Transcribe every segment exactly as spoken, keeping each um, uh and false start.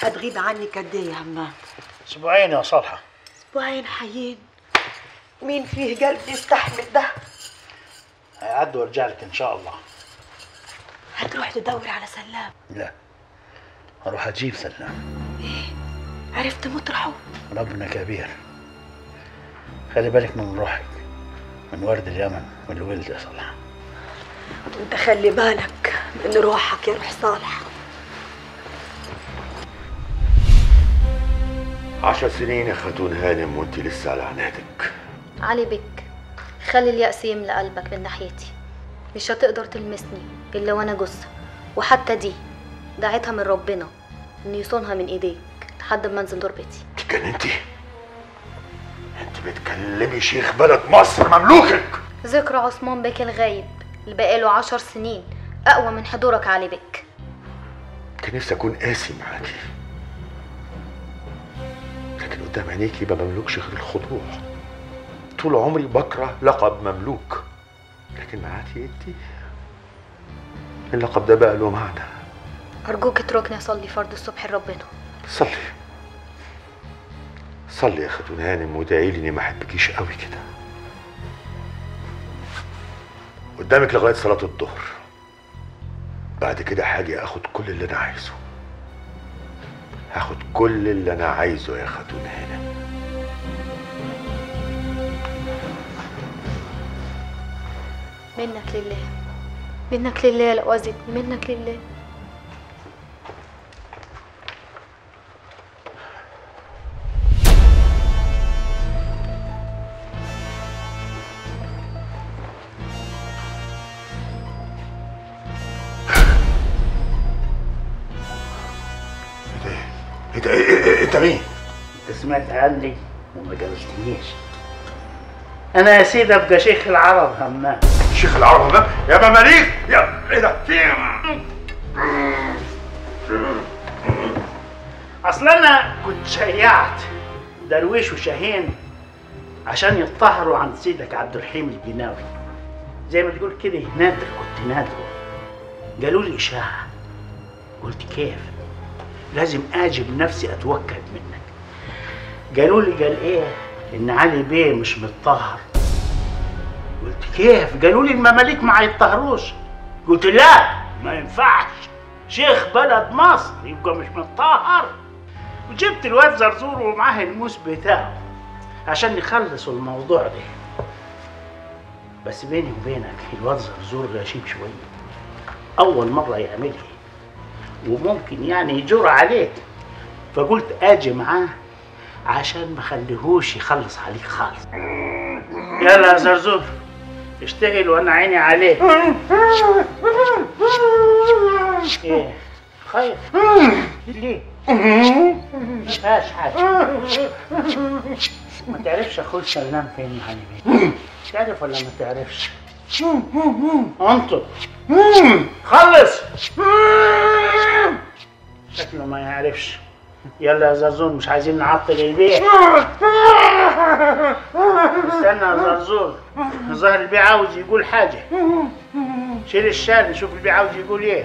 هتغيب عني قد ايه يا همام؟ اسبوعين يا صالحه. اسبوعين حيين؟ مين فيه قلب يستحمل ده؟ هيعدي وارجع لك ان شاء الله. هتروح تدور على سلام؟ لا، هروح اجيب سلام. ايه؟ عرفت مطرحه؟ ربنا كبير. خلي بالك من روحك، من ورد اليمن والولد يا صالحه. وانت خلي بالك من روحك يا روح صالح. عشر سنين يا خاتون هانم وانت لسه على عنادك. علي بك، خلي اليأس يملى قلبك من ناحيتي. مش هتقدر تلمسني الا وانا جثه، وحتى دي دعيتها من ربنا انه يصونها من ايديك لحد ما انزل تربتي. اتجننتي؟ انت بتكلمي شيخ بلد مصر مملوكك. ذكرى عثمان بك الغايب اللي بقاله عشر سنين اقوى من حضورك علي بك. كان نفسي اكون قاسي معاكي، لكن قدام عينيكي ما بملكش غير الخضوع. طول عمري بكره لقب مملوك، لكن معاكي انتي اللقب ده بقى له معنى. ارجوك اتركني اصلي فرض الصبح لربنا. صلي صلي يا خاتون هانم وادعي لي اني ما احبكيش قوي كده. قدامك لغايه صلاه الظهر، بعد كده هاجي اخد كل اللي انا عايزه. هاخد كل اللي انا عايزه يا خاتون هانم. منك لله، منك لله لو أذيتني، منك لله. ايه ده؟ ايه انت مين؟ انت سمعت عني وما جوزتنيش. انا يا سيدي ابقى شيخ العرب همام. شيخ العرب همام؟ يا مماليك يا ايه ده؟ في اصل انا كنت شيعت درويش وشاهين عشان يتطهروا عند سيدك عبد الرحيم الجناوي، زي ما تقول كده نادر. كنت نادر. قالوا لي اشاعه، قلت كيف؟ لازم اجي بنفسي اتوكد منك. قالوا لي قال ايه؟ ان علي بيه مش متطهر. قلت كيف؟ قالوا لي المماليك ما هيتطهروش. قلت لا، ما ينفعش، شيخ بلد مصر يبقى مش متطهر. وجبت الواد زرزور ومعاه الموس بتاعه عشان يخلصوا الموضوع ده. بس بيني وبينك الواد زرزور غشيم شويه، اول مره يعملها وممكن يعني يجور عليك، فقلت اجي معاه عشان ما خليهوش يخلص عليك خالص. يلا يا زرزور اشتغل وانا عيني عليك. ايه خايف ليه؟ ما فيهاش حاجه. ما تعرفش اخوي سلام فين يا حبيبي؟ تعرف ولا ما تعرفش؟ انطق خلص. شكله ما يعرفش. يلا يا زرزور مش عايزين نعطل البيع. استنى يا زرزور، ظهر البيع عاوز يقول حاجة. شيل الشال نشوف البيع عاوز يقول ايه.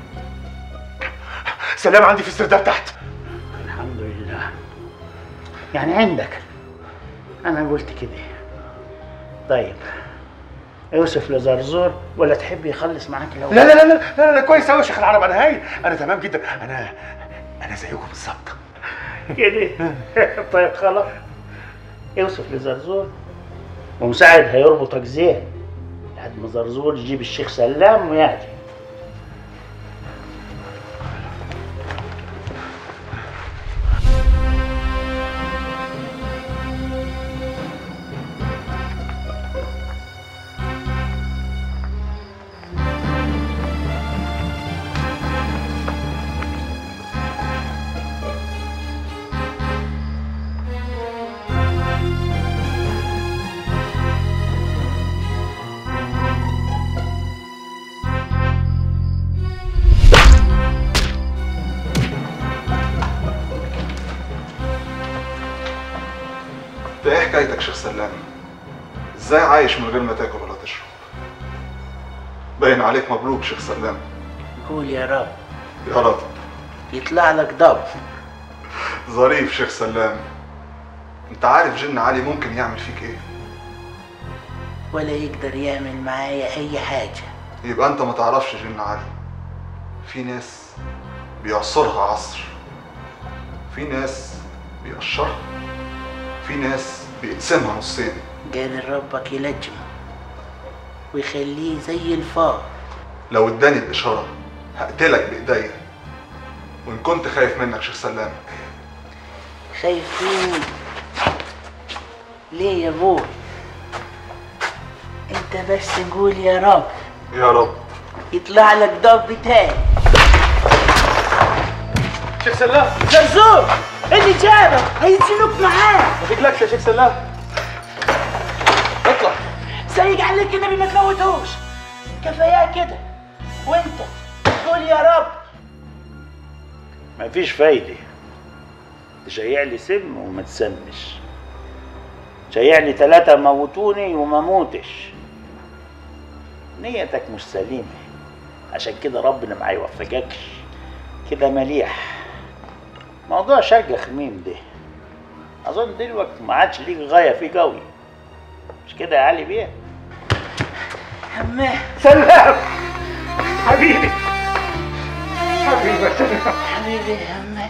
سلام عندي في السرداب تحت. الحمد لله. يعني عندك. انا قلت كده. طيب يوسف لزرزور ولا تحب يخلص معاك الاول؟ لا لا لا لا لا, لا كويس قوي يا شيخ العرب. انا هايل، انا تمام جدا. انا انا زيكم بالظبط كده. طيب خلاص، يوسف لزرزور ومساعد هيربطك زين لحد ما زرزور يجيب الشيخ سلام وياتي. ايه حكايتك شيخ سلام؟ ازاي عايش من غير ما تاكل ولا تشرب؟ باين عليك مبروك شيخ سلام. قول يا رب. يا رب يطلع لك ضب ظريف شيخ سلام. انت عارف جن علي ممكن يعمل فيك ايه؟ ولا يقدر يعمل معايا اي حاجة. يبقى انت ما تعرفش جن علي. في ناس بيعصرها عصر، في ناس بيقشرها، في ناس بيقسمها نصين. قال ربك يلجمه ويخليه زي الفار. لو اداني الاشاره هقتلك بايديا، وان كنت خايف منك شيخ سلام. خايف مني ليه يا ابوي؟ انت بس قول يا رب يا رب يطلع لك ضب تاني. شيخ سلام. زرزور اللي جابك هينزلوك معاه. ما تقلقش يا شيخ سلام، اطلع. سايق عليك النبي ما تموتوش، كفاياه كده. وانت قول يا رب. مفيش فايدة، تشيع لي سم وما تسمش، شيع لي ثلاثة موتوني وما موتش. نيتك مش سليمة، عشان كده ربنا ما هيوفقكش. كده مليح. موضوع شقة خميم ده أظن دلوقتي ما عادش ليك غاية فيه قوي، مش كده يا علي بيه؟ همام سلام حبيبي، حبيبي سلام. حبيبي يا همام.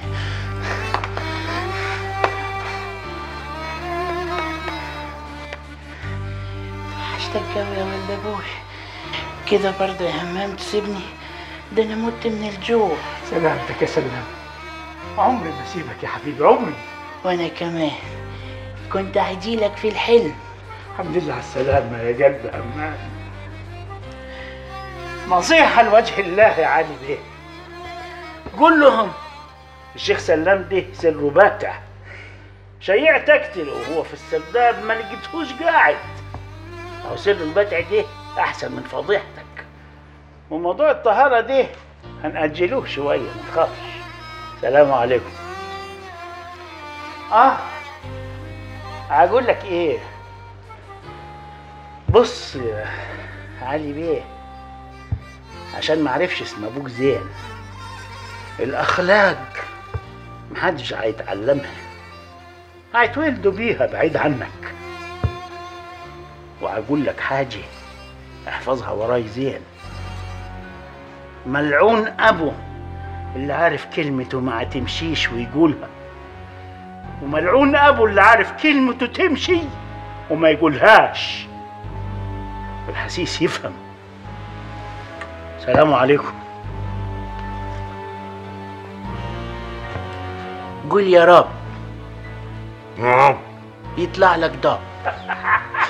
وحشتك قوي يا ولد ابوي. كده برضه يا همام تسيبني؟ ده انا مت من الجوع. سلامتك يا سلام، عمري ما سيبك يا حبيبي، عمري. وانا كمان كنت هجيلك في الحلم. الحمد لله على السلامة يا قلب أمان. نصيحة لوجه الله يا علي بيه، قول لهم الشيخ سلام ده سره باتع، شيع تقتله وهو في السرداب ما لقيتهوش قاعد. أو سر الباتع ده أحسن من فضيحتك. وموضوع الطهارة ده هنأجلوه شوية، ما تخافش. سلام عليكم. آه هقول لك إيه، بص يا علي بيه، عشان ما عرفش اسم ابوك زين، الاخلاق محدش هيتعلمها، هيتولدوا بيها بعيد عنك. وهقول لك حاجه احفظها وراي زين، ملعون ابو اللي عارف كلمته ما تمشيش ويقولها، وملعون ابو اللي عارف كلمته تمشي وما يقولهاش. الحسيس يفهم. سلام عليكم. قول يا رب نعم. يطلع لك ضب.